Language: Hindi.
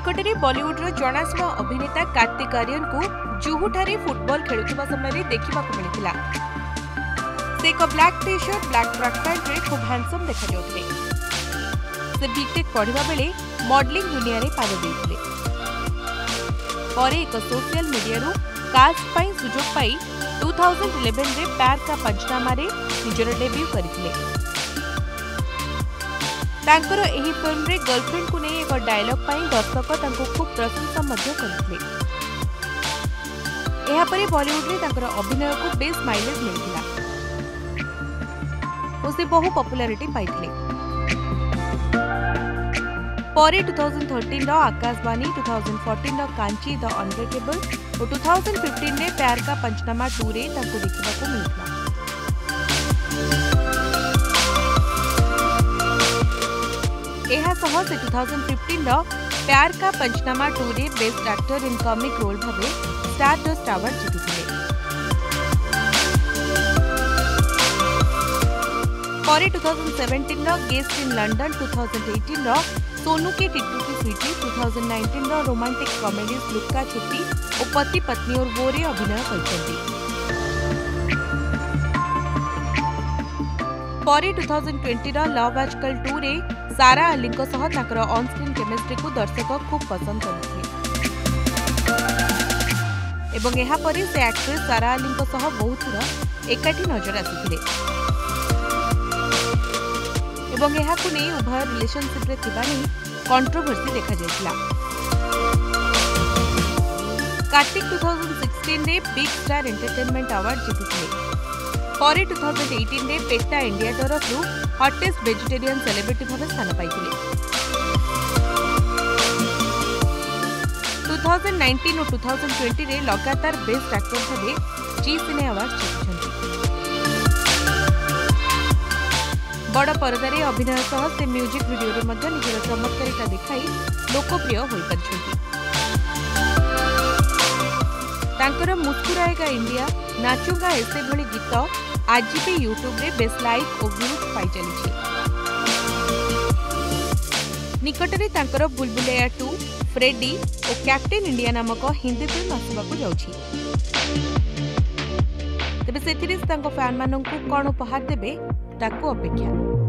निकटरे बॉलीवुडर जनाशुना अभिनेता कार्तिक आर्यन को जुहुठारे फुटबॉल खेलुवा समय देखा मिलता। से एक black T shirt black track pant रे खूब हैंडसम देखा जाउଥିଲେ। से बीटेक पढ़िबा बेले मॉडलिंग दुनिया रे पाद देइଥିଲେ। पर एक सोशल मीडिया रु कास्ट पाई सुजोग पाई 2011 रे प्यार का पंचनामा रे निजर डेब्यू करथिले। तांकर एही फिल्म रे गर्लफ्रेंड को नहीं एक डायलॉग पाई दर्शक तांको खूब प्रशंसा मध्य करथिले। एहा परे बॉलीवुड रे तांकर अभिनय को बेस माइलेज मिलथिला और से बहु पॉपुलैरिटी पाइथिले। परे 2013 रो आकाशवाणी, 2014 रो कांची द अनब्रेकेबल और 2015 रे प्यार का पंचनामा 2 रे तांको देखिबाको मिलथिला। एहा सह से 2015 रो प्यार का पंचनामा 2 रे best actor in comic role भावे स्टारडस्ट अवार्ड जीतिथिले। परे 2017 रो गेस्ट इन लंडन, 2018 रो सोनू के टिट्टू की स्वीटी, 2019 रो रोमांटिक कॉमेडी लुक्का छुट्टी और पति पत्नी और वो रे अभिनय करछन्ती। परे 2020 रो लव आजकल 2 रे सारा अली को सह ताकर ऑन स्क्रीन केमिस्ट्री को दर्शक खूब पसंद करथिले। एवं एहा परे से एक्ट्रेस सारा अली को सह बहुत थर एकाठी नजर आसीथिले। एवं एहा को नै उभय रिलेशनशिप रे थिबा नै कंट्रोवर्सी देखा जायतिला। कार्तिक 2016 रे बिग स्टार एंटरटेनमेंट अवार्ड जीतिथिले। परे 2018 रे पेटा इंडिया तरफ हॉटेस्ट वेजिटेरियन सेलिब्रिटी भाव स्थान पाइथिले। 2019 और 2020 रे लगातार बेस्ट एक्टर भाव जी सिने अवार्ड जीतिछन्ति। बड़ परदारे अभिनय सह से म्यूजिक वीडियो रे मध्य निजर चमत्कारिता देखाई लोकप्रिय होई परिछन्ति। तांकर मुस्कुराएगा इंडिया, नाचूंगा ऐसे भली गीत आज भी यूट्यूब रे बेस्ट लाइक और व्यूज पाई चली। निकटरे तांकर बुलबुलैया 2, फ्रेडी और कैप्टेन इंडिया नामक हिंदी फिल्म आसबाकू जाउछि। तेबे सेथिरे तांको फैन माननकु कोन उपहार देबे ताकू अपेक्षा।